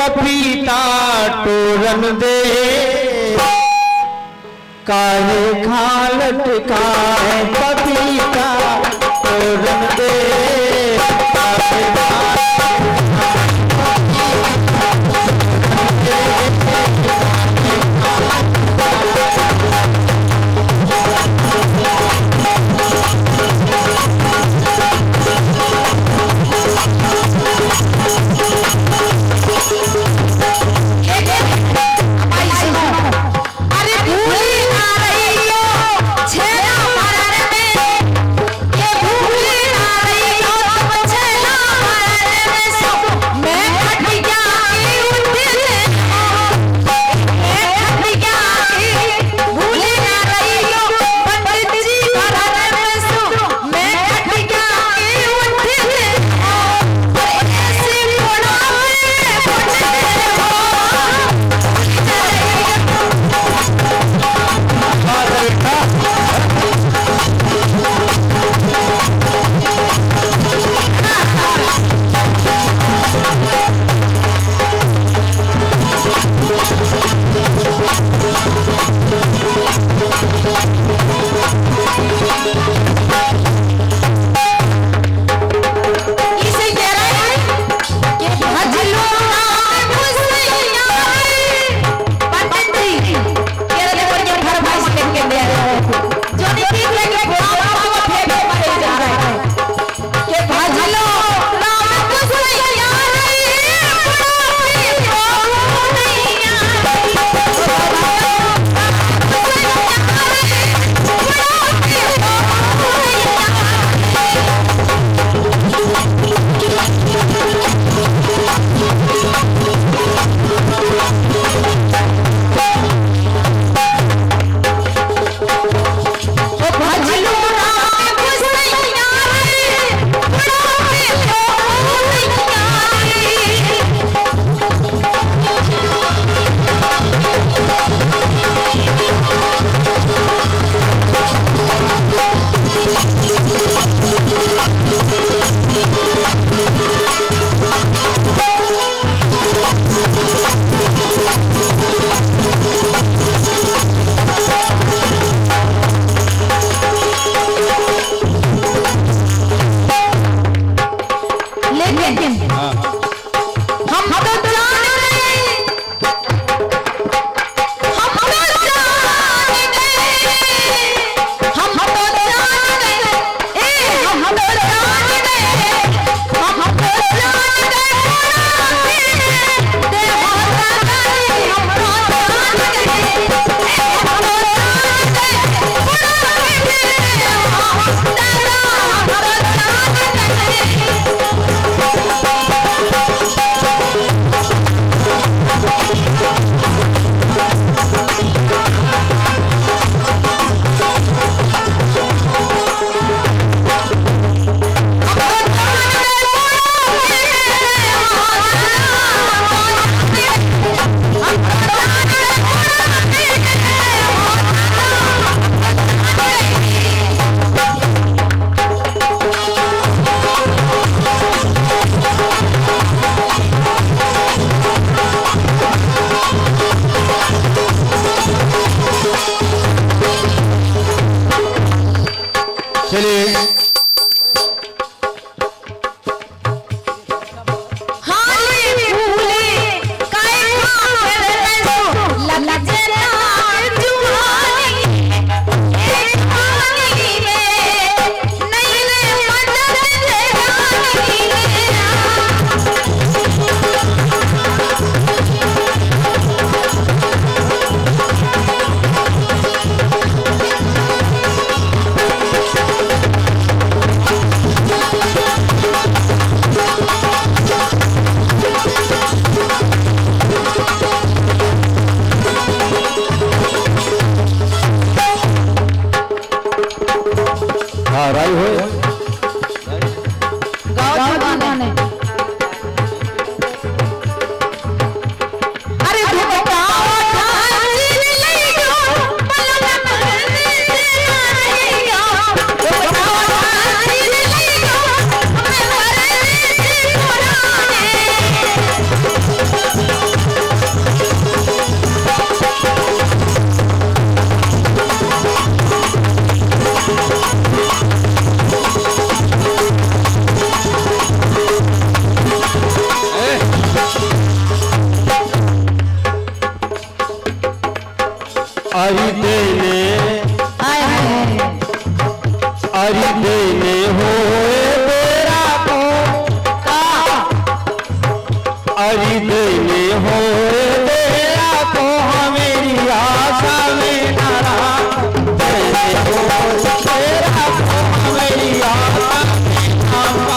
पपीता तोरन दे काहे खाल टिकाए पपीता तोरन दे अरि देने अरि देने होए बेरा को अरि देने होए बेरा को हमेरी आशा में नारा देने हो बेरा को हमेरी आशा में नारा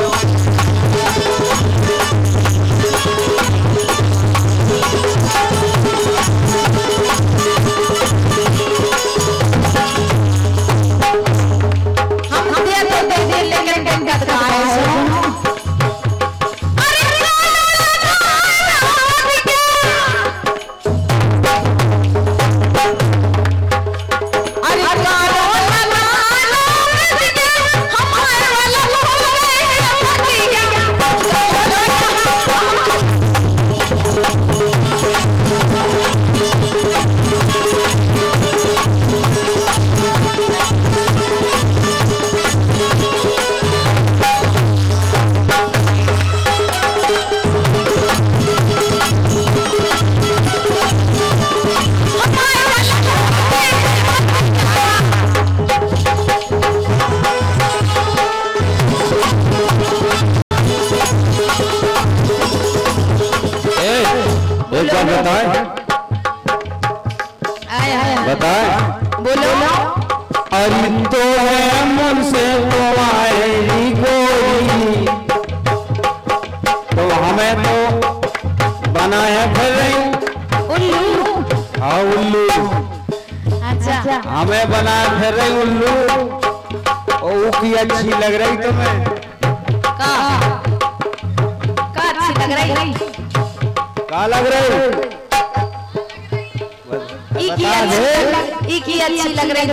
बताए बोलो। अरे तो है मन से तुम्हारी गोरी तो हमें तो बनाया फिर रही उल्लू। हाँ उल्लू। अच्छा हमें बनाया फिर रही उल्लू। ओ की अच्छी लग रही तुम्हें का अच्छी लग रही का लग रही की अच्छी लग रही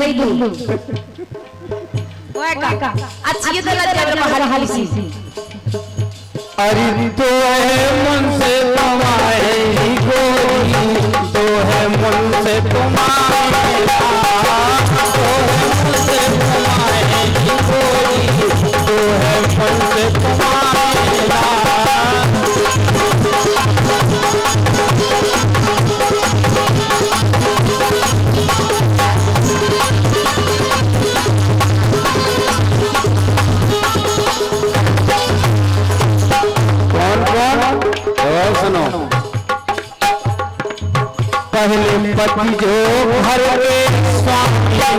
अच्छी तो लग रही सी। अरे तो है मन से तुम्हारी गोरी तो है मन से तुम्हारी तो है मन से तुम्हारी गोरी तो है मन से तुम्हारी सुनो। पहले पति जो घर के स्वामी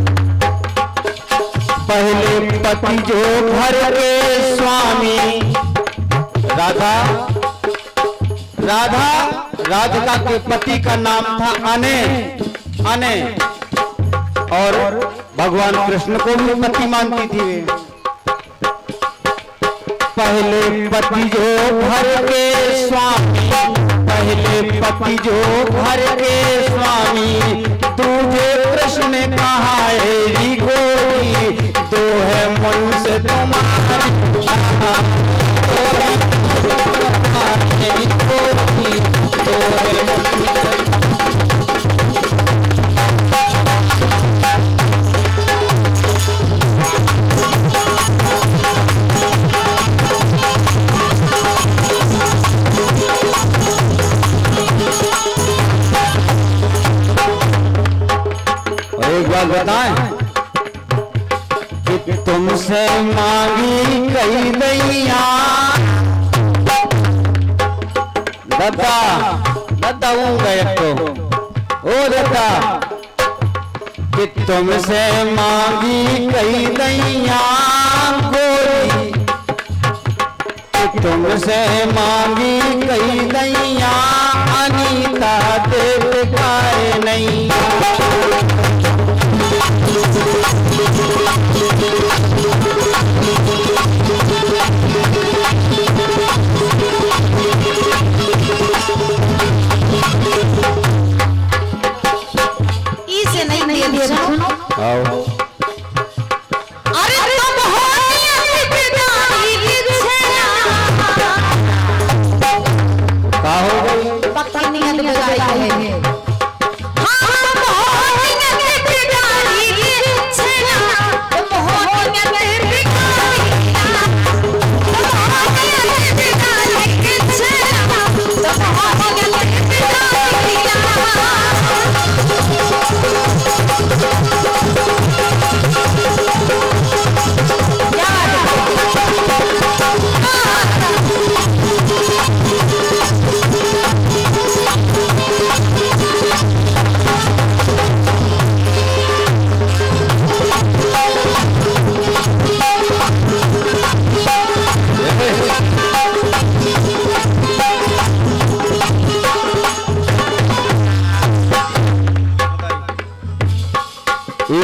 पहले पति जो घर के स्वामी राधा राधा राधिका के पति का नाम था अने अने और भगवान कृष्ण को भी पति मानती थी वे। पहले पति जो घर के स्वामी पहले पति जो घर के स्वामी तुझे कृष्ण ने कहा है गोरी तो है मन से तुम्हारी गोरी तो है बताएं कि तुमसे मांगी कई दैया दत्ता दत्ता गए तो ओ दत्ता कि तुमसे मांगी कई दैया गोरी कि तुमसे मांगी कई दैया अनीता देव पाए नहीं। अरे तुम हो का हो गई पक्का नियत बजाई है। हाँ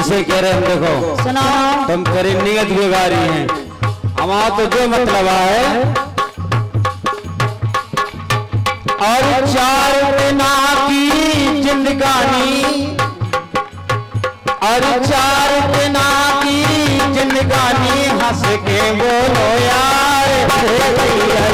इसे कह रहे हम देखो सुनाओ। तुम करी नियत बिगाड़ी हैं, हमारा तो जो मतलब है। और 4 दिन की जिंदगानी, और 4 दिन की जिंदगानी, हंस के बोलो यार